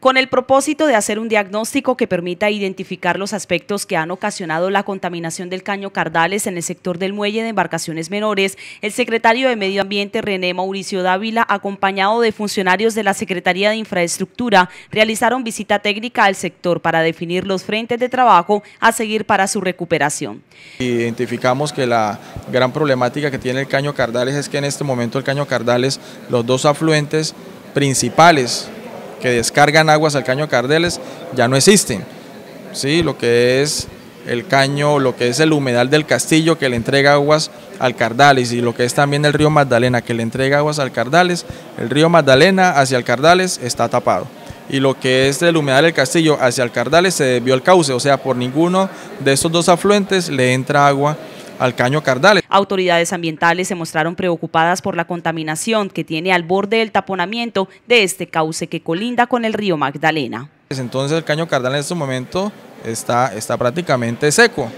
Con el propósito de hacer un diagnóstico que permita identificar los aspectos que han ocasionado la contaminación del caño Cardales en el sector del muelle de embarcaciones menores, el secretario de Medio Ambiente, René Mauricio Dávila, acompañado de funcionarios de la Secretaría de Infraestructura, realizaron visita técnica al sector para definir los frentes de trabajo a seguir para su recuperación. Identificamos que la gran problemática que tiene el caño Cardales es que en este momento el caño Cardales, los dos afluentes principales que descargan aguas al caño Cardales ya no existen. Sí, lo que es el caño, lo que es el humedal del Castillo que le entrega aguas al Cardales y lo que es también el río Magdalena que le entrega aguas al Cardales, el río Magdalena hacia el Cardales está tapado. Y lo que es el humedal del Castillo hacia el Cardales se desvió el cauce, o sea, por ninguno de estos dos afluentes le entra agua al caño Cardales. Autoridades ambientales se mostraron preocupadas por la contaminación que tiene al borde del taponamiento de este cauce que colinda con el río Magdalena. Entonces el caño Cardales en este momento está prácticamente seco.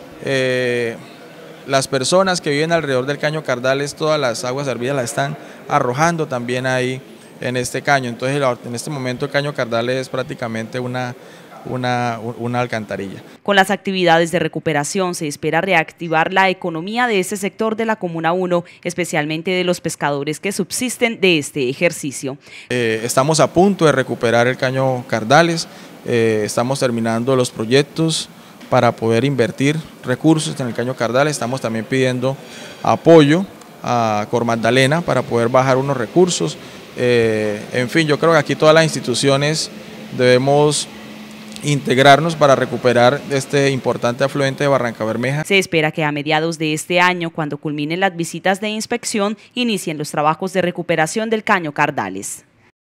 Las personas que viven alrededor del caño Cardales, todas las aguas hervidas las están arrojando también ahí en este caño. Entonces en este momento el caño Cardales es prácticamente una alcantarilla. Con las actividades de recuperación se espera reactivar la economía de este sector de la Comuna 1, especialmente de los pescadores que subsisten de este ejercicio. Estamos a punto de recuperar el caño Cardales, estamos terminando los proyectos para poder invertir recursos en el caño Cardales, estamos también pidiendo apoyo a Cor Magdalena para poder bajar unos recursos. En fin, yo creo que aquí todas las instituciones debemos integrarnos para recuperar este importante afluente de Barrancabermeja. Se espera que a mediados de este año, cuando culminen las visitas de inspección, inicien los trabajos de recuperación del caño Cardales.